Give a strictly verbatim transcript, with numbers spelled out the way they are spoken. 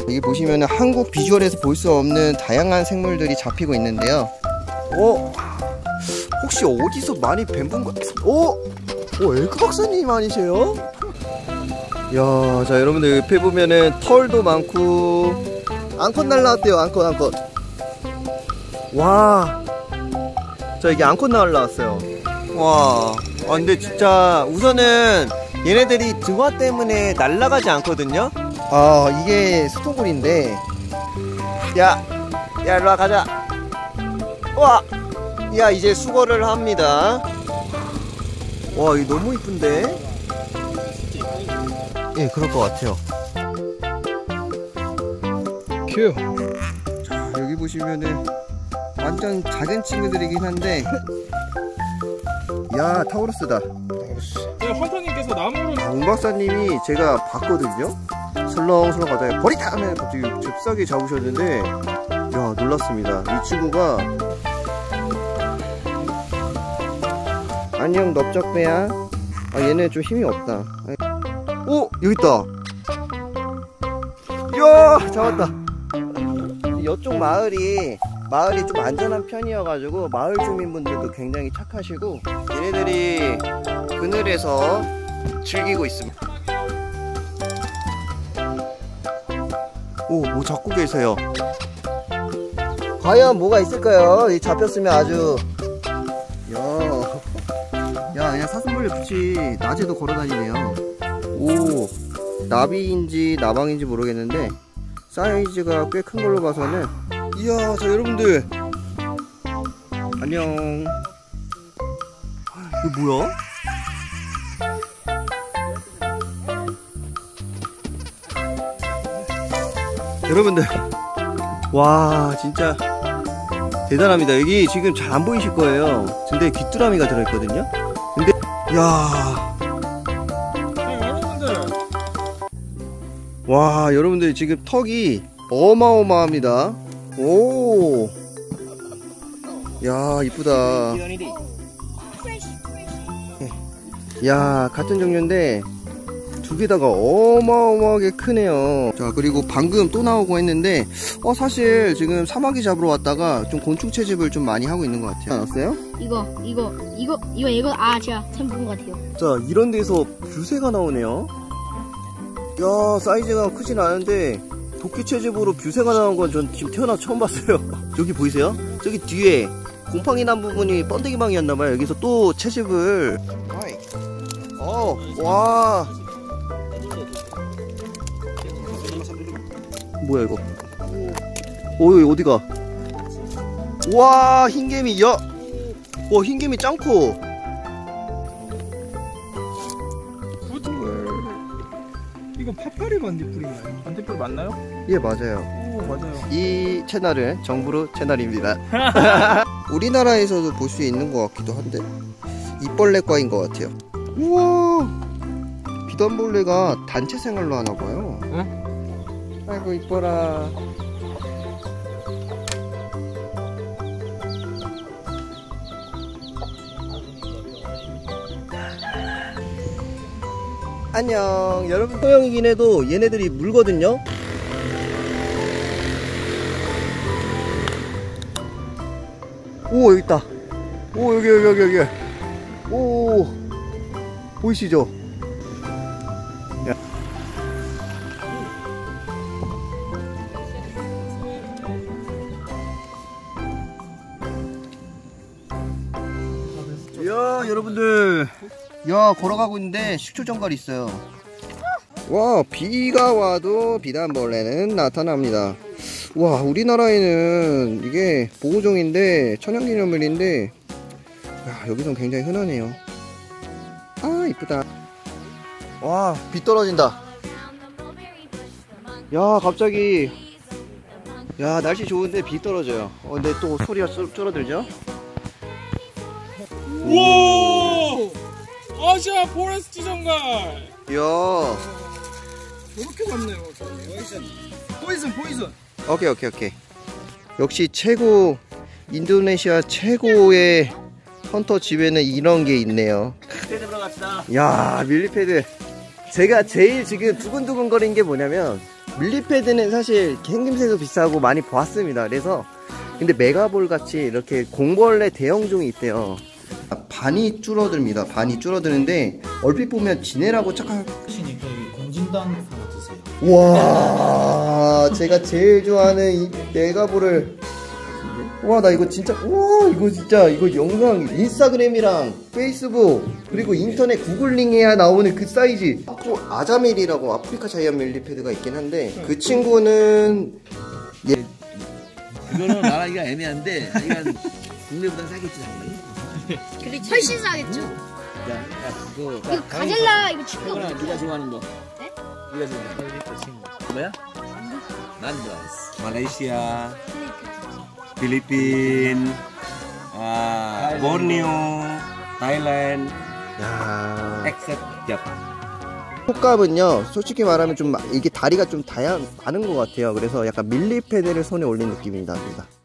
여기 보시면은 한국 비주얼에서 볼 수 없는 다양한 생물들이 잡히고 있는데요. 어? 혹시 어디서 많이 뵌 분 같은? 어? 어, 에그 박사님 아니세요? 야, 자 여러분들 옆에 보면은 털도 많고 앙컷 날라왔대요. 앙컷 앙컷. 와, 자 이게 앙컷 날라왔어요. 와, 아 근데 진짜 우선은 얘네들이 등화 때문에 날아가지 않거든요. 아 이게 스토골인데, 야, 야 일로와 가자. 와, 야 이제 수거를 합니다. 와 이거 너무 이쁜데. 예, 그럴 것 같아요. 큐. 자, 여기 보시면은 완전 작은 친구들이긴 한데, 야 타우루스다. 네, 헌터님께서 나무를 아, 웅 박사님이 제가 봤거든요. 설렁설렁 가다가 버리다 하면 갑자기 잽싸게 잡으셨는데, 야 놀랐습니다. 이 친구가 안녕 넓적배야. 아 얘는 좀 힘이 없다. 오! 여기 있다. 이야 잡았다. 이쪽 마을이 마을이 좀 안전한 편이어가지고 마을 주민분들도 굉장히 착하시고 얘네들이 그늘에서 즐기고 있습니다. 오, 뭐 잡고 계세요. 과연 뭐가 있을까요? 이 잡혔으면 아주 야, 야 그냥 사슴벌레 붙이 낮에도 걸어다니네요. 오, 나비인지 나방인지 모르겠는데 사이즈가 꽤 큰 걸로 봐서는. 이야, 자 여러분들 안녕. 이거 뭐야? 여러분들 와 진짜 대단합니다. 여기 지금 잘 안 보이실 거예요. 근데 귀뚜라미가 들어있거든요. 근데 야, 와 여러분들 지금 턱이 어마어마합니다. 오, 야 이쁘다. 야 같은 종류인데 두 개다가 어마어마하게 크네요. 자 그리고 방금 또 나오고 했는데 어 사실 지금 사마귀 잡으러 왔다가 좀 곤충 채집을 좀 많이 하고 있는 것 같아요. 알았어요? 이거 이거 이거 이거 이거 아 제가 템 본 것 같아요. 자 이런 데서 뷰새가 나오네요. 야 사이즈가 크진 않은데 도끼 채집으로 뷰새가 나온 건 전 지금 태어나 처음 봤어요. 저기 보이세요? 저기 뒤에 곰팡이 난 부분이 번데기망이었나봐요. 여기서 또 채집을. 어, 와 뭐야 이거. 오 여기 어디가. 와 흰개미. 야, 와 흰개미 짱커. 이거 파파리 반딧불인가요? 반딧불 맞나요? 예 맞아요. 오 맞아요. 이 채널은 정부르 채널입니다. 우리나라에서도 볼 수 있는 것 같기도 한데 입벌레과인 것 같아요. 우와, 비단벌레가 단체 생활로 하나봐요. 응? 아이고 이뻐라. 안녕 여러분. 소형이긴 해도 얘네들이 물거든요. 오 여기 있다. 오 여기 여기 여기 여기. 오 보이시죠? 야. 야 여러분들, 야 걸어가고 있는데 식초정갈이 있어요. 와 비가 와도 비단벌레는 나타납니다. 와 우리나라에는 이게 보호종인데 천연기념물인데 야, 여기선 굉장히 흔하네요. 아 이쁘다. 와 비 떨어진다. 야 갑자기 야 날씨 좋은데 비 떨어져요. 어, 근데 또 소리가 줄어들죠. 우와 아시아 포레스트 정갈. 이야 이렇게 많네요. 포이즌 포이즌. 오케이 오케이 오케이. 역시 최고, 인도네시아 최고의 헌터 집에는 이런 게 있네요. 야 밀리패드. 제가 제일 지금 두근두근 거린 게 뭐냐면 밀리패드는 사실 생김새도 비싸고 많이 보았습니다. 그래서 근데 메가볼 같이 이렇게 공벌레 대형종이 있대요. 반이 줄어듭니다. 반이 줄어드는데 얼핏 보면 지네라고 착각. 혹시니까 여기 공진당 하나 드세요. 와, 제가 제일 좋아하는 이 메가볼을. 와, 나 이거 진짜, 와, 이거 진짜, 이거 영상, 인스타그램이랑 페이스북, 그리고 인터넷 구글링 해야 나오는 그 사이즈. 또 아자밀이라고 아프리카 자이언 밀리패드가 있긴 한데, 그 친구는, 예. 그거는 말하기가 애매한데, 이건 국내보다 싸겠지, 당연히. 그렇지. 훨씬 싸겠죠. 야, 야, 그거. 이거 가젤라 이거 친구. 그거나 네가 좋아하는 거. 네? 네가 좋아하는 거. 뭐야? 난 좋아했어. 말레이시아, 필리핀, 아, 보르네오, 타일랜드, 야, 엑셉트 자판. 속감은요, 솔직히 말하면 좀, 이게 다리가 좀 다양, 많은 것 같아요. 그래서 약간 밀리패드를 손에 올린 느낌이 납니다.